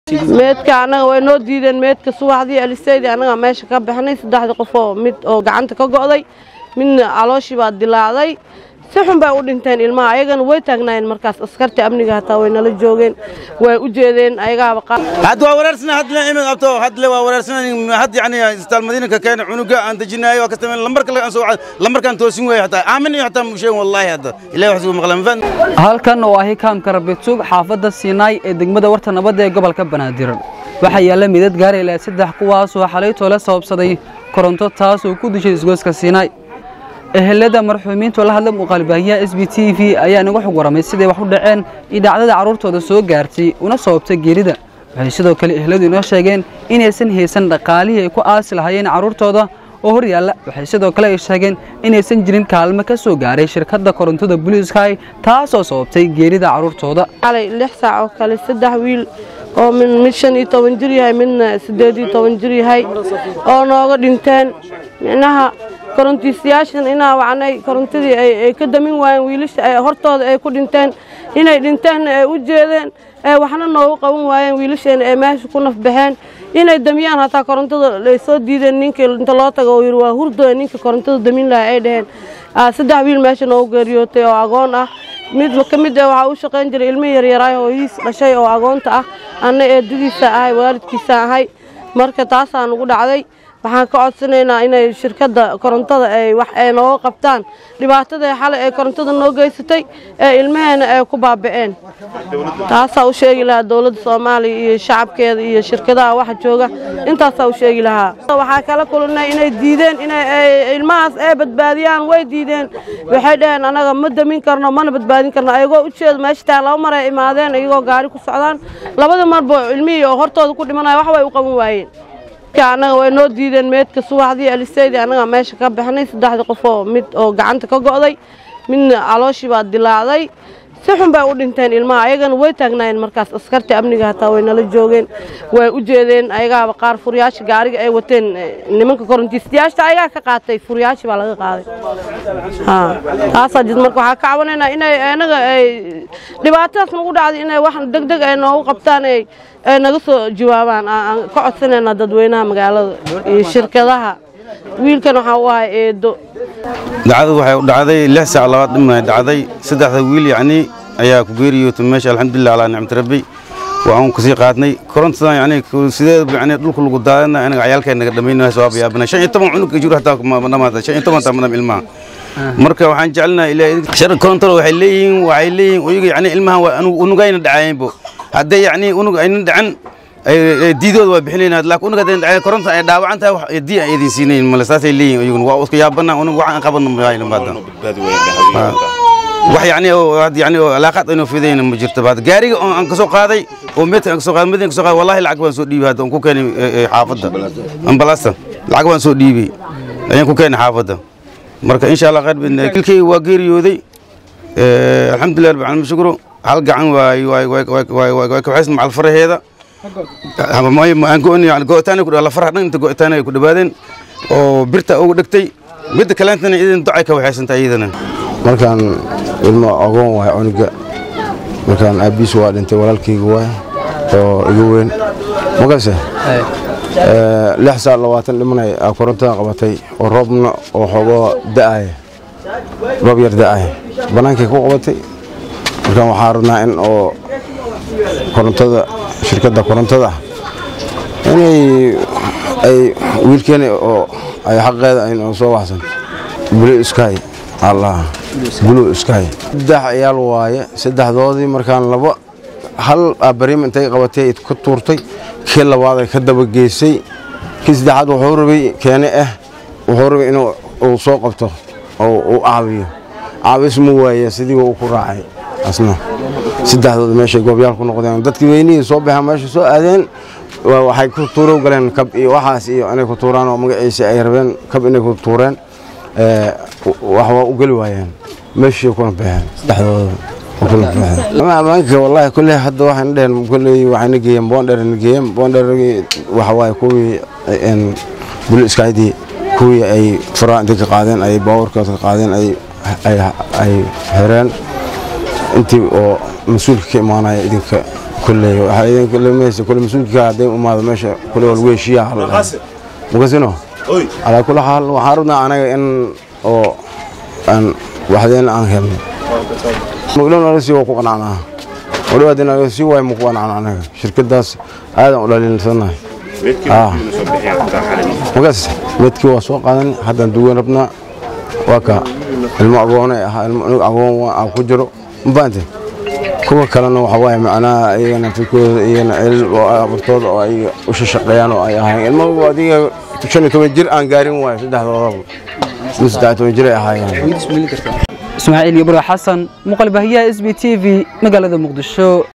meedka anaga way noo diideen meedka subaxdii aliseedi anaga meesha ka baxnay 3 qof oo mid oo gacanta ka go'day midna calooshii baa dilaacday si xun bay u dhinteen ilmaha ayagana way taagnaayeen markaas askarta amniga hataa way nala joogeen way u jeedeen ayagaaba had waa wareersana had la imid abto had la waa wareersana had yani isbitaal madiinka keen cunuga aan dajinaayo ka tamen lambarka la soo lambarkan toosin way hataa aamin iyo hataa musheen wallahi hada ilaahay wax ugu maqlan fan halkan oo ah kaamka Rabituug xaafadda Siinay ee degmada Warta Nabad ee gobolka Banaadir waxa yaala midad gaar ilaa 3 kuwaas oo xalay toole sababsaday koronto taas oo ku dishay isgooska Siinay ehelada marxuumiinta la hadla muuqaalbaahiya SBTV ayaa nagu xog waramay sidii wax u dhaceen idaacada caruurtooda soo gaartay una sababtay geerida waxay sidoo kale eheladu inoo sheegeen inaysan haysan dhaqaalihii ay ku aasi lahaayeen caruurtooda oo hor yaala waxay sidoo kale sheegeen inaysan jirin kaalmo ka soo gaaray shirkadda korontada Blue Sky taas oo sababtay geerida caruurtooda xalay 6 saac oo kale 3 wiil oo min 15 jir yahay min 18 jir yahay oo nooga dhinteen inaha korontiisayaashan inaa wacnay korontadii ay ka damin waayeen wiilasha ay hortooda ay ku dhinteen inay dhinteen ay u jeedeen waxna noogu qaban waayeen wiilasheen ay meesha ku naf baxeen inay damiyaan hataa korontada ay soo diideen ninka inta loo tago oo yiri waa hurdo ninka korontada damin lahaa ay dhaheen 3 wiil meesha noogu geeriyootay oo agoon ah mid kamid ah waxa uu shaqeyn jiray ilmo yar yar oo hooyis dhashay oo agoonta ah anna eedadiisa ahay waalidkiisa ahay marka taas aan ugu dhacday waxaan ka codsanaynaa inay shirkadda korontada ay wax ay noo qabtaan dhibaatada xalay ay korontada noo geysatay ee ilmaheena ay ku baaba'een taas u sheegi lahaa dawladda Soomaaliya iyo shacabkeeda iyo shirkadaha waxa jooga intaas u sheegi lahaa waxa kala kulnay inay diideen inay ilmahaas ay badbaadiyaan way diideen waxay dhaheen anaga ma damin karno mana badbaadin karno ayagoo u jeed meesha taa laba mar ay imaadeen ayagoo gaari ku socdaan labada marba ilmihii oo hortooda ku dhimanay wax way u qaban waayeen anaga way noo diideen meedka subaxdii aliseedi anaga meesha ka baxnay 3 qof oo mid oo gacanta ka go'day midna calooshii baa dilaacday si xun bay u dhinteen ilmaha ayagana way taagnaayeen markaas askarta amniga hataa way nala joogeen way u jeedeen ayagaaba qaar furiyaasha gaariga ay wateen nimanka korontiisayaasha ayaga ka qaatay furiyaasha baa laga qaaday taas jid marka waxa ka caawinaynaa inay anaga ay dhibaatadaas nagu dhacday inay wax degdeg ay noogu qabtaan ay naga soo jawaabaan aan ka codsanayna dadweynaha magaalada iyo shirkadaha wiilkan waxa uu ahaa eedo dacadu waxay u dhacday 6 saac labaad dhimay dhacday 3 wiil yani ayaa ku geeriyootay meesha alxamdulillah ala nicmat rabbi waxaan ku sii qaadnay korontada yani sidee yani dhulka lagu daadana anaga ciyaalkeena naga dhameynaa sabab yaabana 15 cunug jiro hataa ma dhamaada 15 tamanam ilmaha marka waxaan jecelnahay ilaa shir korontada waxay leeyihiin uyaga yani ilmaha unugayna dhacaayeenbo hadday yani unug ayna dhacan diidooda waa bixinayna laakiin unuga dhacay koronta ay dhaawacan tahay wax idii ay idin siineen malasaasay leeyihiin uyugun waa iska yaabana unug waxaan qabanno maayna badan wax yani alaaqad inuu fidayna ma jirto baad gaariga aan ka soo qaaday oo meedka ka soo qaaday midna ka soo qaaday wallahi lacag waan soo dhiibay hadda ku keenay xaafadda ambalaasta lacag waan soo dhiibay ayaan ku keenay xaafadda marka insha Allah qad kilkay waa geeriyooday alxamdulillah rabbil alamin shukru hal gacan way ka xisn macal faraheeda ama aan go'on yani go'taan ku la faraha dhan inta go'taan ay ku dhawaadeen oo birta ugu dhigtay mid kaleentana idin ducay ka waxaysantaa iyadana markaan ilmo agoon waay cunuga markaan aabiis waa dhintay walaalkayga waay oo igu weyn magase 6 saac 20 dhimanay korontada qabatay oo roobna oo xogo da'ay roob yar da'ay banaankay ku qabatay markaan waxaan rabnaa in oo korontada shirkadda korontada inay wiilkeena oo ay xaqeeda ay soo waxsan Blue Sky Allah Blue Sky ciyaal waaye saddexdoodii markaan laba hal abariim intay qabatay ku tuurtay kii labaad ay ka daba geysay kii saddexaad wuxuu rabay wuxuu rabay inuu soo qabto oo uu caawis mu waaye sidii uu ku raacay asna saddexdood meesha goobyal ku noqdeen dadkii weynii soo baxay meesha soo aadeen waxay ku tuuro galeen kab iyo waxaas iyo inay ku tuuraan oo magaciisa ay rabeen kab inay ku tuureen wax waa u gali waayeen meesha ku baxeen saddexdood amaanka wallahi kulli hadda waxaan dheen kulli waxaan geeyeen bonder waxa waay kuwii Blue Sky kuwii ay faraan ka qaadeen ay powerka ka qaadeen ay xireen intii oo مسؤول كمان idinka كله هاي كله ماشي كل مسؤول كهذا وما هذا ماشي كله والويشيا مقصينه على كل حال وحاربنا أنا أن واحدين عن مقولون رسي وقوقنا عنها ولو هذين رسي وين مقوقنا عنها شركة داس هذا ولا للسنة مقص متكي وسوق هذا حتى ندور ربنا وكا المعقونة المعقون أو كجرو مبانته كم كلامنا وحواي معنا أنا في كل برتود أو أي وش شقيان أو أي هاي الموضوع دي شنو توجر عن قارين واحد ده هذا مستعد توجر هاي إسماعيل يبرع حسن مقلب هي SB TV مقالة مقدشو.